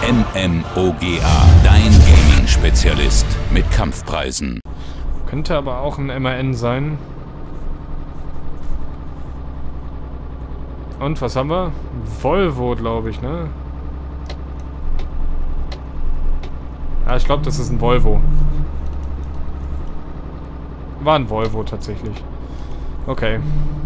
MMOGA, dein Gaming-Spezialist mit Kampfpreisen. Könnte aber auch ein MAN sein. Und was haben wir? Volvo, glaube ich, ne? Ja, ich glaube, das ist ein Volvo. War ein Volvo tatsächlich. Okay.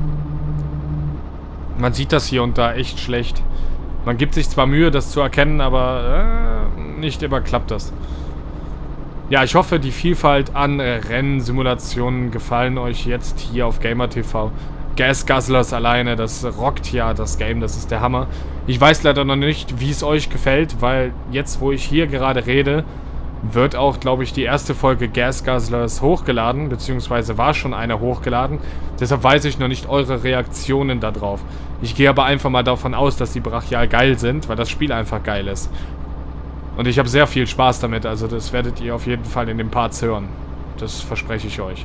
Man sieht das hier und da echt schlecht. Man gibt sich zwar Mühe, das zu erkennen, aber nicht immer klappt das. Ja, ich hoffe, die Vielfalt an Rennsimulationen gefallen euch jetzt hier auf GamerTV. Gas Guzzlers alleine, das rockt ja das Game, das ist der Hammer. Ich weiß leider noch nicht, wie es euch gefällt, weil jetzt, wo ich hier gerade rede, wird auch, glaube ich, die erste Folge Gas Guzzlers hochgeladen, beziehungsweise war schon eine hochgeladen. Deshalb weiß ich noch nicht eure Reaktionen darauf. Ich gehe aber einfach mal davon aus, dass die brachial geil sind, weil das Spiel einfach geil ist. Und ich habe sehr viel Spaß damit, also das werdet ihr auf jeden Fall in den Parts hören. Das verspreche ich euch.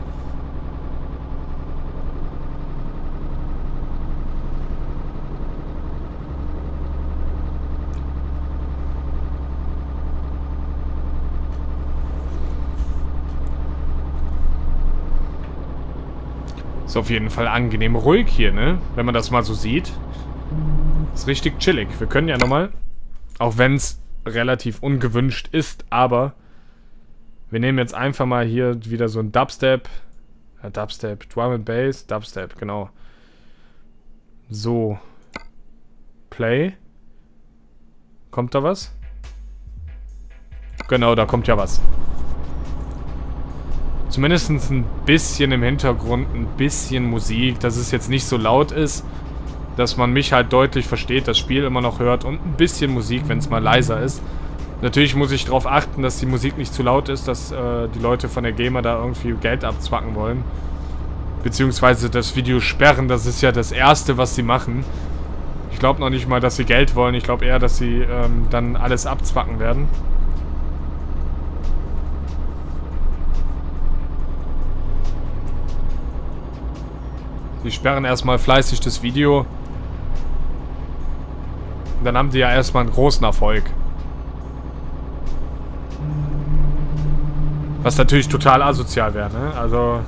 Ist auf jeden Fall angenehm ruhig hier, ne? Wenn man das mal so sieht. Ist richtig chillig. Wir können ja nochmal, auch wenn es relativ ungewünscht ist, aber wir nehmen jetzt einfach mal hier wieder so ein Dubstep. Dubstep, Drum and Bass, Dubstep, genau. So. Play. Kommt da was? Genau, da kommt ja was. Zumindest ein bisschen im Hintergrund, ein bisschen Musik, dass es jetzt nicht so laut ist, dass man mich halt deutlich versteht, das Spiel immer noch hört und ein bisschen Musik, wenn es mal leiser ist. Natürlich muss ich darauf achten, dass die Musik nicht zu laut ist, dass die Leute von der GEMA da irgendwie Geld abzwacken wollen. Beziehungsweise das Video sperren, das ist ja das Erste, was sie machen. Ich glaube noch nicht mal, dass sie Geld wollen, ich glaube eher, dass sie dann alles abzwacken werden. Die sperren erstmal fleißig das Video. Und dann haben die ja erstmal einen großen Erfolg. Was natürlich total asozial wäre, ne? Also...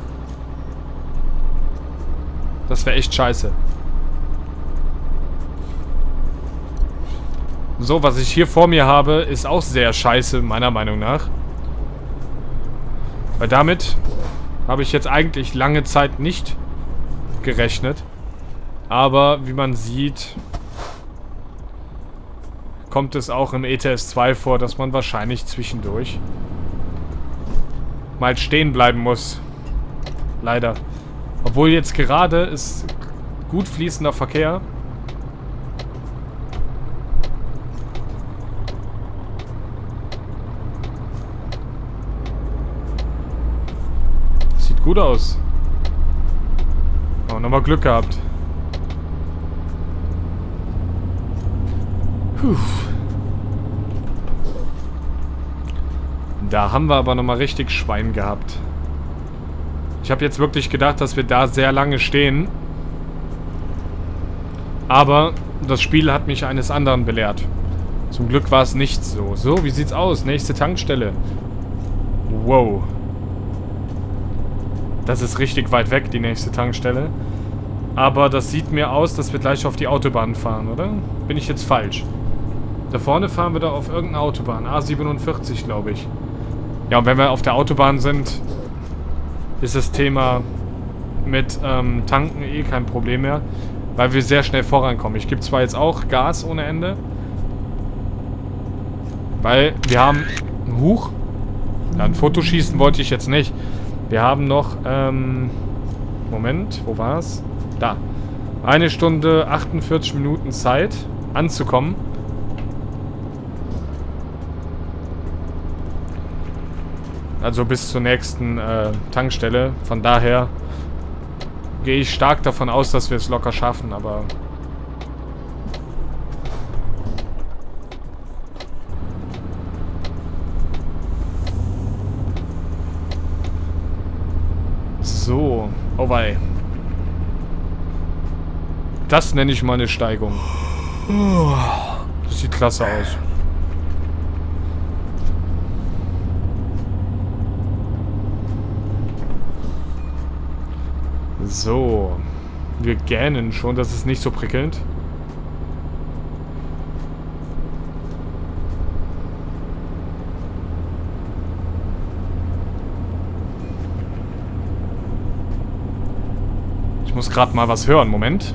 Das wäre echt scheiße. So, was ich hier vor mir habe, ist auch sehr scheiße, meiner Meinung nach. Weil damit habe ich jetzt eigentlich lange Zeit nicht gerechnet. Aber wie man sieht, kommt es auch im ETS 2 vor, dass man wahrscheinlich zwischendurch mal stehen bleiben muss. Leider. Obwohl jetzt gerade ist gut fließender Verkehr. Sieht gut aus. Oh, nochmal Glück gehabt. Puh. Da haben wir aber nochmal richtig Schwein gehabt. Ich habe jetzt wirklich gedacht, dass wir da sehr lange stehen. Aber das Spiel hat mich eines anderen belehrt. Zum Glück war es nicht so. So, wie sieht's aus? Nächste Tankstelle. Wow. Das ist richtig weit weg, die nächste Tankstelle. Aber das sieht mir aus, dass wir gleich auf die Autobahn fahren, oder? Bin ich jetzt falsch? Da vorne fahren wir da auf irgendeine Autobahn. A47, glaube ich. Ja, und wenn wir auf der Autobahn sind, ist das Thema mit Tanken eh kein Problem mehr. Weil wir sehr schnell vorankommen. Ich gebe zwar jetzt auch Gas ohne Ende. Weil wir haben... Huch. Ja, ein Foto schießen wollte ich jetzt nicht. Wir haben noch, Moment, wo war's? Da. 1 Stunde 48 Minuten Zeit, anzukommen. Also bis zur nächsten Tankstelle. Von daher gehe ich stark davon aus, dass wir es locker schaffen, aber... So, oh wei. Das nenne ich mal eine Steigung. Das sieht klasse aus. So. Wir gähnen schon, das ist nicht so prickelnd. Ich muss gerade mal was hören. Moment.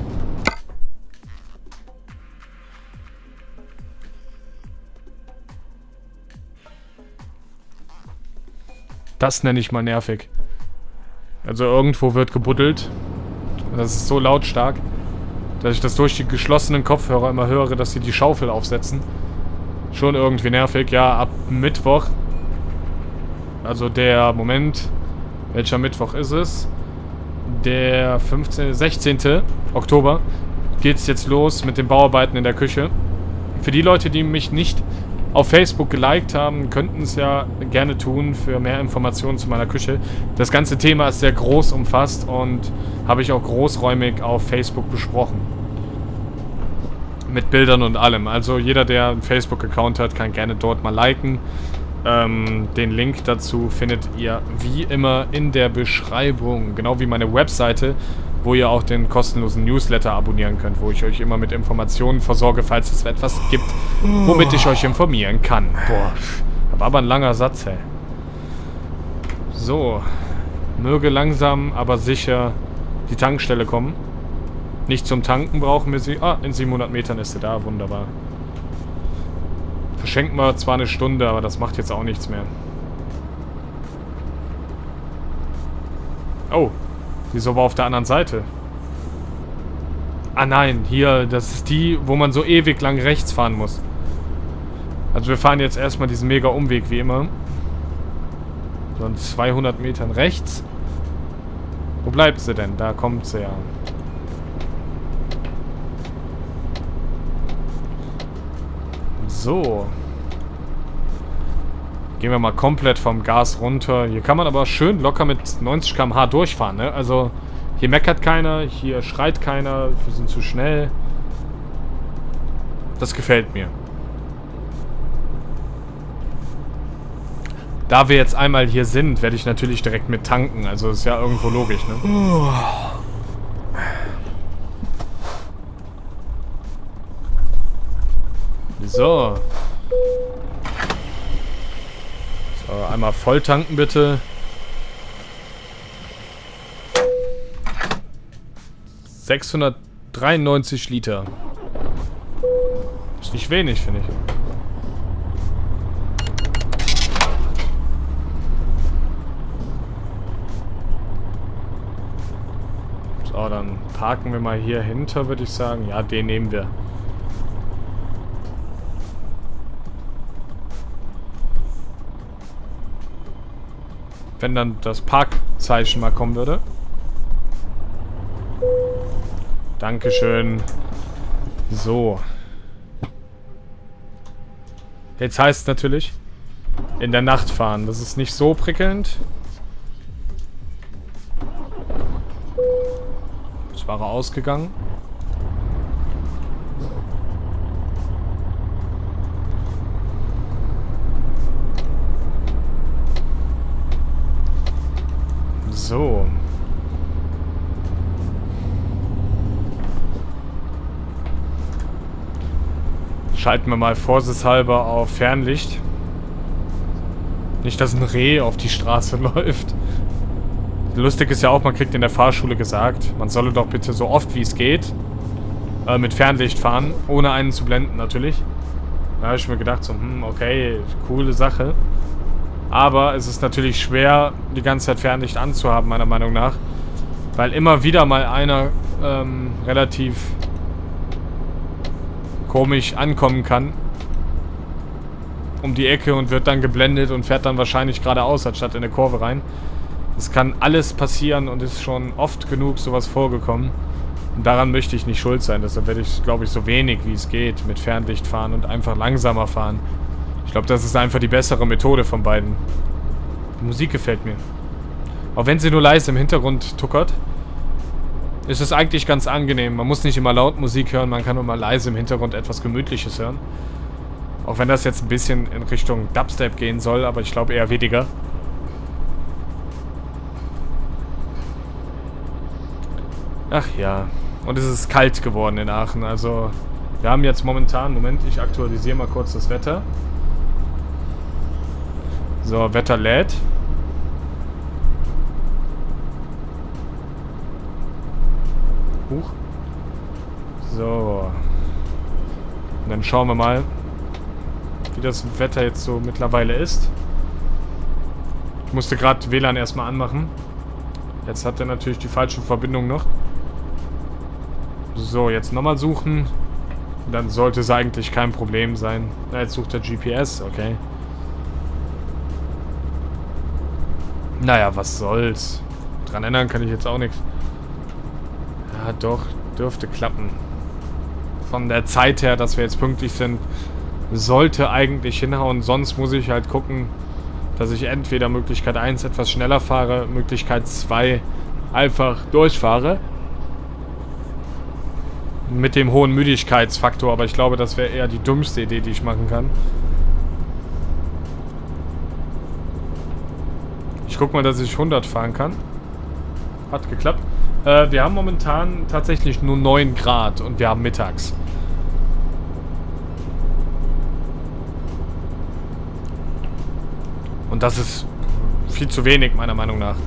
Das nenne ich mal nervig. Also irgendwo wird gebuddelt. Das ist so lautstark, dass ich das durch die geschlossenen Kopfhörer immer höre, dass sie die Schaufel aufsetzen. Schon irgendwie nervig. Ja, ab Mittwoch. Also der Moment. Welcher Mittwoch ist es? Der 16. Oktober geht es jetzt los mit den Bauarbeiten in der Küche. Für die Leute, die mich nicht auf Facebook geliked haben, könnten es ja gerne tun für mehr Informationen zu meiner Küche. Das ganze Thema ist sehr groß umfasst und habe ich auch großräumig auf Facebook besprochen. Mit Bildern und allem. Also jeder, der einen Facebook-Account hat, kann gerne dort mal liken. Den Link dazu findet ihr wie immer in der Beschreibung. Genau wie meine Webseite, wo ihr auch den kostenlosen Newsletter abonnieren könnt, wo ich euch immer mit Informationen versorge, falls es etwas gibt, womit ich euch informieren kann. Boah, das war aber ein langer Satz, ey. So, möge langsam, aber sicher die Tankstelle kommen. Nicht zum Tanken brauchen wir sie. Ah, in 700 Metern ist sie da, wunderbar. Verschenken wir zwar eine Stunde, aber das macht jetzt auch nichts mehr. Oh, die ist aber auf der anderen Seite. Ah nein, hier, das ist die, wo man so ewig lang rechts fahren muss. Also wir fahren jetzt erstmal diesen mega Umweg, wie immer. So in 200 Metern rechts. Wo bleibt sie denn? Da kommt sie ja. So. Gehen wir mal komplett vom Gas runter. Hier kann man aber schön locker mit 90 km/h durchfahren, ne? Also hier meckert keiner, hier schreit keiner, wir sind zu schnell. Das gefällt mir. Da wir jetzt einmal hier sind, werde ich natürlich direkt mit tanken. Also ist ja irgendwo logisch, ne? So. So, einmal voll tanken bitte. 693 Liter. Ist nicht wenig, finde ich. So, dann parken wir mal hier hinter, würde ich sagen. Ja, den nehmen wir. Wenn dann das Parkzeichen mal kommen würde. Dankeschön. So. Jetzt heißt es natürlich, in der Nacht fahren. Das ist nicht so prickelnd. Jetzt war er ausgegangen. So. Schalten wir mal vorsichtshalber auf Fernlicht. Nicht, dass ein Reh auf die Straße läuft. Lustig ist ja auch, man kriegt in der Fahrschule gesagt, man solle doch bitte so oft wie es geht mit Fernlicht fahren, ohne einen zu blenden natürlich. Da habe ich mir gedacht, so, okay, coole Sache. Aber es ist natürlich schwer, die ganze Zeit Fernlicht anzuhaben, meiner Meinung nach. Weil immer wieder mal einer relativ komisch ankommen kann. Um die Ecke und wird dann geblendet und fährt dann wahrscheinlich geradeaus, anstatt in eine Kurve rein. Es kann alles passieren und ist schon oft genug sowas vorgekommen. Und daran möchte ich nicht schuld sein. Deshalb werde ich, glaube ich, so wenig wie es geht mit Fernlicht fahren und einfach langsamer fahren. Ich glaube, das ist einfach die bessere Methode von beiden. Die Musik gefällt mir. Auch wenn sie nur leise im Hintergrund tuckert, ist es eigentlich ganz angenehm. Man muss nicht immer laut Musik hören, man kann nur mal leise im Hintergrund etwas Gemütliches hören. Auch wenn das jetzt ein bisschen in Richtung Dubstep gehen soll, aber ich glaube eher weniger. Ach ja. Und es ist kalt geworden in Aachen. Also, wir haben jetzt momentan... Moment, ich aktualisiere mal kurz das Wetter. So, Wetter lädt. Huch. So. Und dann schauen wir mal, wie das Wetter jetzt so mittlerweile ist. Ich musste gerade WLAN erstmal anmachen. Jetzt hat er natürlich die falsche Verbindung noch. So, jetzt nochmal suchen. Dann sollte es eigentlich kein Problem sein. Na, jetzt sucht er GPS, okay. Naja, was soll's. Dran ändern kann ich jetzt auch nichts. Ja, doch, dürfte klappen. Von der Zeit her, dass wir jetzt pünktlich sind, sollte eigentlich hinhauen. Sonst muss ich halt gucken, dass ich entweder Möglichkeit 1 etwas schneller fahre, Möglichkeit 2 einfach durchfahre. Mit dem hohen Müdigkeitsfaktor, aber ich glaube, das wäre eher die dümmste Idee, die ich machen kann. Ich guck mal, dass ich 100 fahren kann. Hat geklappt. Wir haben momentan tatsächlich nur 9 Grad und wir haben mittags. Und das ist viel zu wenig, meiner Meinung nach.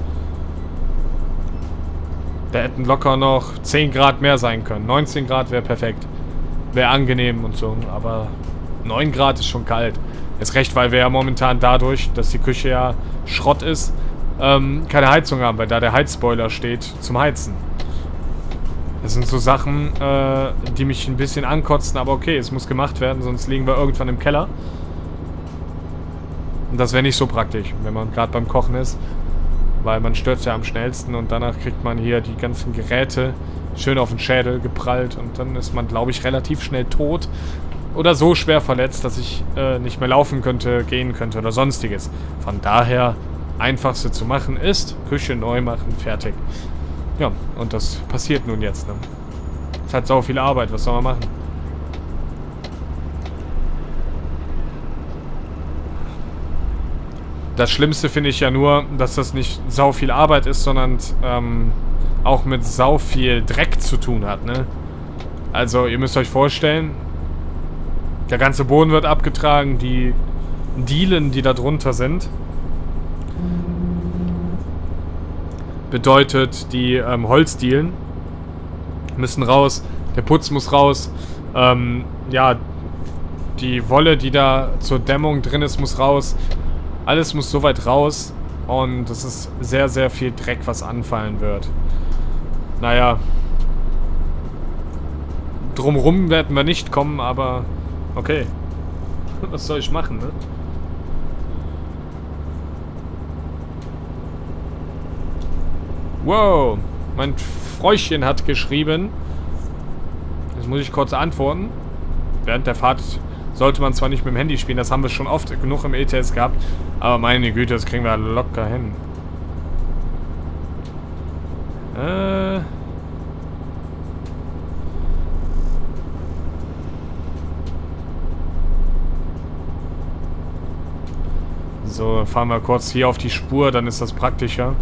Da hätten locker noch 10 Grad mehr sein können. 19 Grad wäre perfekt. Wäre angenehm und so. Aber 9 Grad ist schon kalt. Ist recht, weil wir ja momentan dadurch, dass die Küche ja Schrott ist, keine Heizung haben, weil da der Heizboiler steht zum Heizen. Das sind so Sachen, die mich ein bisschen ankotzen, aber okay, es muss gemacht werden, sonst liegen wir irgendwann im Keller. Und das wäre nicht so praktisch, wenn man gerade beim Kochen ist, weil man stürzt ja am schnellsten und danach kriegt man hier die ganzen Geräte schön auf den Schädel geprallt und dann ist man, glaube ich, relativ schnell tot oder so schwer verletzt, dass ich nicht mehr laufen könnte, gehen könnte oder sonstiges. Von daher, einfachste zu machen ist, Küche neu machen, fertig. Ja, und das passiert nun jetzt, ne? Es hat sau viel Arbeit, was soll man machen? Das Schlimmste finde ich ja nur, dass das nicht sau viel Arbeit ist, sondern auch mit sau viel Dreck zu tun hat, ne? Also, ihr müsst euch vorstellen, der ganze Boden wird abgetragen, die Dielen, die da drunter sind, bedeutet, die Holzdielen müssen raus, der Putz muss raus, ja, die Wolle, die da zur Dämmung drin ist, muss raus. Alles muss so weit raus und es ist sehr, sehr viel Dreck, was anfallen wird. Naja. Drumrum werden wir nicht kommen, aber okay. Was soll ich machen, ne? Wow, mein Fräuchchen hat geschrieben. Jetzt muss ich kurz antworten. Während der Fahrt sollte man zwar nicht mit dem Handy spielen, das haben wir schon oft genug im ETS gehabt, aber meine Güte, das kriegen wir locker hin. So, fahren wir kurz hier auf die Spur, dann ist das praktischer.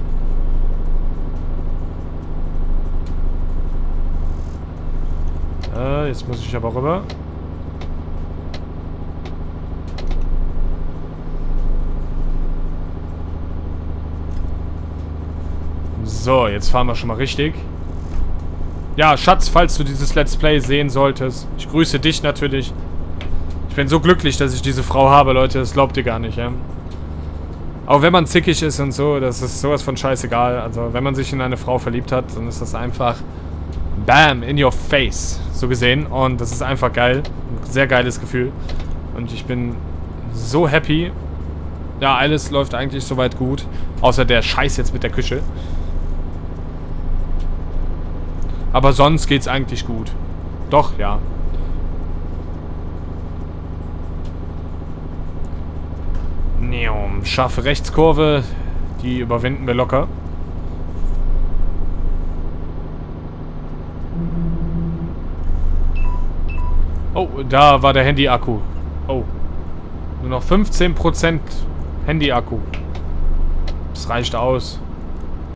Jetzt muss ich aber rüber. So, jetzt fahren wir schon mal richtig. Ja, Schatz, falls du dieses Let's Play sehen solltest, ich grüße dich natürlich. Ich bin so glücklich, dass ich diese Frau habe, Leute, das glaubt ihr gar nicht, ja. Auch wenn man zickig ist und so, das ist sowas von scheißegal. Also, wenn man sich in eine Frau verliebt hat, dann ist das einfach BAM, in your face, so gesehen. Und das ist einfach geil. Ein sehr geiles Gefühl. Und ich bin so happy. Ja, alles läuft eigentlich soweit gut. Außer der Scheiß jetzt mit der Küche. Aber sonst geht's eigentlich gut. Doch, ja. Scharfe Rechtskurve. Die überwinden wir locker. Oh, da war der Handy-Akku. Oh. Nur noch 15% Handy-Akku. Das reicht aus.